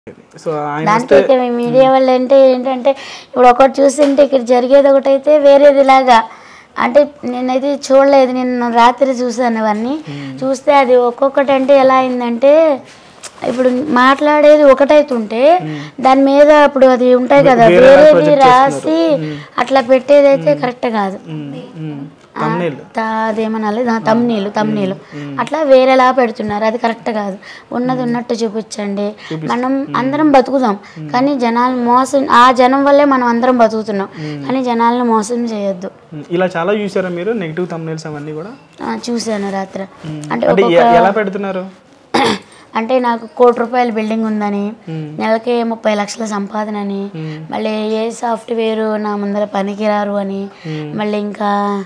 So దానికైతే media వాళ్ళు ఏంటంటే ఇప్పుడు ఒకటి చూస్తుంటే ఇక్కడ జరిగేది ఒకటైతే వేరేది లాగా అంటే నేనైతే చూడలేదు. నిన్న రాత్రి చూసాను అవన్నీ. చూస్తే అది ఒక్కొక్కటి అంటే ఎలా అయిందంటే ఇప్పుడు మాట్లాడేది ఒకటైతుంటే దాని మీద ఇప్పుడు అది ఉంటాయి కదా వేరేది రాసి అట్లా పెట్టేదైతే కరెక్ట్ కాదు. అదేమనాలి తమ్నీళ్ళు అట్లా వేరేలా పెడుతున్నారు. అది కరెక్ట్ కాదు. ఉన్నది ఉన్నట్టు చూపించండి. మనం అందరం బతుకుదాం కానీ జనాలు మోసం ఆ జనం వల్లే మనం అందరం బతుకుతున్నాం కానీ జనాలను మోసం చేయొద్దు. ఇలా చాలా చూసారా మీరు నెగటివ్ తమ్నీల్స్ అవన్నీ కూడా? చూసాను రాత్రి. అంటే ఎలా పెడుతున్నారు అంటే నాకు ₹1 కోటి బిల్డింగ్ ఉందని, నెలకి 30 లక్షల సంపాదన అని, మళ్ళీ ఏ సాఫ్ట్వేర్ నా ముందర పనికిరారు అని, మళ్ళీ ఇంకా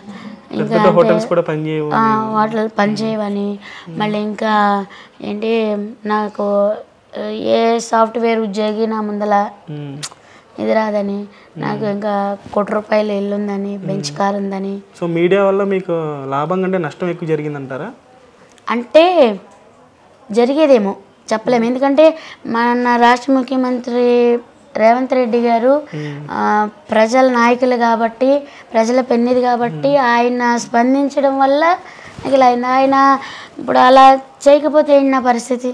వాటిలో పనిచేయవని, మళ్ళీ ఇంకా ఏంటి నాకు ఏ సాఫ్ట్వేర్ ఉద్యోగి నా ముందర ఇది రాదని, నాకు ఇంకా ₹1 కోటి ఇల్లు ఉందని, బెంచ్ కార్ ఉందని. సో మీడియా వల్ల మీకు లాభం కంటే నష్టం ఎక్కువ జరిగిందంటారా? అంటే జరిగేదేమో చెప్పలేము. ఎందుకంటే మన రాష్ట్ర ముఖ్యమంత్రి రేవంత్ రెడ్డి గారు ప్రజల నాయకులు కాబట్టి, ప్రజల పెన్నిది కాబట్టి ఆయన స్పందించడం వల్ల ఇలా ఆయన ఇప్పుడు అలా చేయకపోతే ఏంటి నా పరిస్థితి?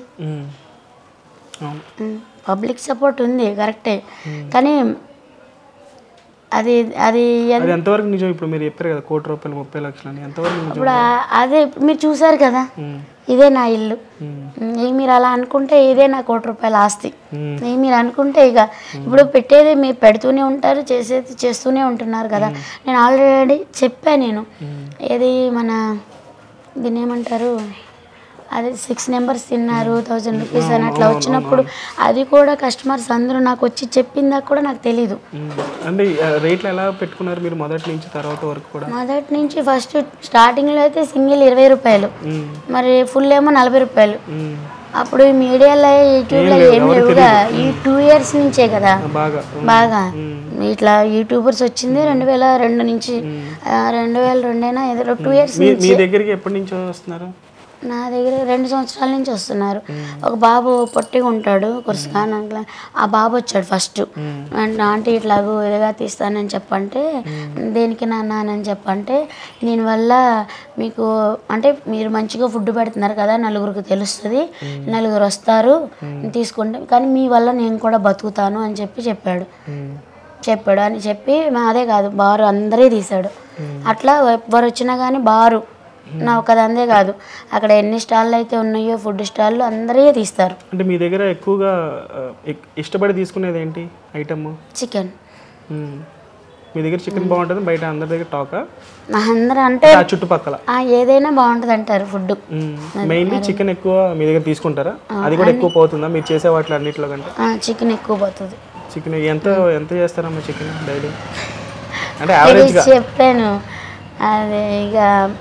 పబ్లిక్ సపోర్ట్ ఉంది కరెక్టే కానీ అది అది ఎంతవరకు నిజం? ఇప్పుడు మీరు చెప్పారు కదా ₹1 కోటి 30 లక్షలు అని, ఎంతవరకు నిజం? ఇప్పుడు అదే మీరు చూసారు కదా, ఇదే నా ఇల్లు. మీరు అలా అనుకుంటే ఇదే నా ₹1 కోటి ఆస్తి. మీరు అనుకుంటే ఇక ఇప్పుడు పెట్టేది మీరు పెడుతూనే ఉంటారు, చేసేది చేస్తూనే ఉంటున్నారు కదా. నేను ఆల్రెడీ చెప్పాను. నేను ఏది మన దీన్ని ఏమంటారు, అది 6 నెంబర్స్ తిన్నారు ₹1000 అని అట్లా వచ్చినప్పుడు అది కూడా కస్టమర్స్ అందరూ నాకు వచ్చి చెప్పిందాక కూడా నాకు తెలీదు. అంటే రేట్లు ఎలా పెట్టుకున్నారు మీరు మొదటి నుంచి తర్వాత వరకు కూడా? మొదటి నుంచి ఫస్ట్ స్టార్టింగ్లో అయితే సింగిల్ ₹20, మరి ఫుల్ ఏమో ₹40. అప్పుడు మీడియాలో యూట్యూబ్లో ఏం లేవుగా, ఈ 2 years నుంచే కదా బాగా ఇట్లా యూట్యూబర్స్ వచ్చింది 2002 నుంచి. 2002 అయినా ఏదో 2 years. మీ దగ్గరికి ఎప్పటి నుంచి వస్తున్నారు? నా దగ్గర 2 సంవత్సరాల నుంచి వస్తున్నారు. ఒక బాబు పొట్టిగా ఉంటాడు కుర్సుకాన్, ఆ బాబు వచ్చాడు ఫస్ట్. ఆంటీ ఇట్లాగూ ఇదిగా తీస్తానని చెప్పంటే, దేనికి నాన్న అని చెప్పంటే, దీనివల్ల మీకు అంటే మీరు మంచిగా ఫుడ్ పెడుతున్నారు కదా, నలుగురికి తెలుస్తుంది, నలుగురు వస్తారు తీసుకుంటే, కానీ మీ వల్ల నేను కూడా బతుకుతాను అని చెప్పాడు అని చెప్పి అదే కాదు బారు అందరే తీశాడు. అట్లా ఎవరు వచ్చినా కానీ బారు నా ఒకదందే కాదు, అక్కడ ఎన్ని స్టాళ్ళు అయితే ఉన్నాయో ఫుడ్ స్టాళ్ళు అందరే తీస్తారు. అంటే మీ దగ్గర ఎక్కువగా ఇష్టపడి తీసుకునేది ఏంటి ఐటమ్? చికెన్. మీ దగ్గర చికెన్ బాగుంటుంది, బయట అందరి దగ్గర టాకా? అందరూ అంటే చుట్టుపక్కల ఏదైనా బాగుంటుంది అంటారు ఫుడ్. మెయిన్లీ చికెన్ ఎక్కువ మీ దగ్గర తీసుకుంటారా? అది కూడా ఎక్కువ పోతుందా మీరు చేసే వాటిలో అన్నింటిలో కంటే? చికెన్ ఎక్కువ పోతుంది. చికెన్ ఎంత చేస్తారమ్మా చికెన్ డైలీ? అంటే యావరేజ్గా చెప్పాను అదే ఇక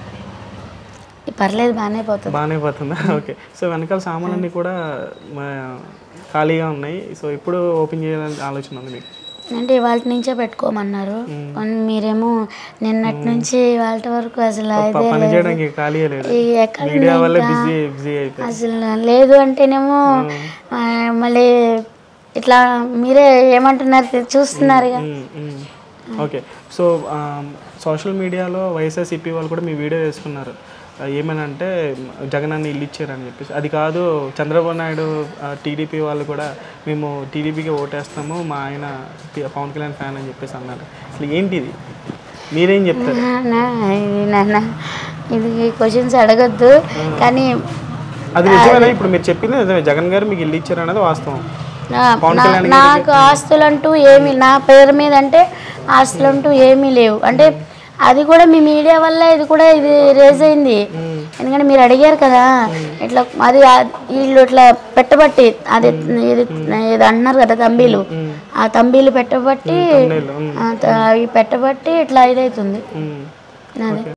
పర్లేదు బాగానే పోతుందా? ఓకే. సో వెనకాల సామాన్లన్నీ కూడా ఖాళీగా ఉన్నాయి. సో ఎప్పుడు ఓపెన్ చేయాలని ఆలోచన ఉంది మీకు? అంటే ఇవాళ నుంచే పెట్టుకోమన్నారు, మీరేమో నిన్నటి నుంచి ఇవాళ వరకు అసలు అసలు లేదు అంటేనేమో మళ్ళీ ఇట్లా మీరే ఏమంటున్నారు చూస్తున్నారుగా. ఓకే. సో సోషల్ మీడియాలో వైఎస్ఆర్సీపీ వాళ్ళు కూడా మీ వీడియో వేసుకున్నారు, ఏమనంటే జగన్ అన్న ఇల్లు ఇచ్చారని చెప్పేసి. అది కాదు, చంద్రబాబు నాయుడు టీడీపీ వాళ్ళు కూడా మేము టీడీపీకి ఓటేస్తాము, మా ఆయన పవన్ కళ్యాణ్ ఫ్యాన్ అని చెప్పేసి అన్నారు. అసలు ఏంటిది, మీరేం చెప్తారు? ఇది క్వశ్చన్స్ అడగద్దు కానీ అది నిజమేనా? ఇప్పుడు మీరు చెప్పింది నిజమే, జగన్ గారు మీకు ఇల్లు ఇచ్చారు అనేది వాస్తవం. నాకు ఆస్తులంటూ ఏమీ నా పేరు మీద అంటే ఆస్తులంటూ ఏమీ లేవు. అంటే అది కూడా మీ మీడియా వల్ల ఇది రేజ్ అయింది. ఎందుకంటే మీరు అడిగారు కదా ఇట్లా అది వీళ్ళు ఇట్లా పెట్టబట్టి అది ఇది అంటున్నారు కదా తంబీలు, ఆ తంబీలు పెట్టబట్టి ఇట్లా ఇదవుతుంది. అదే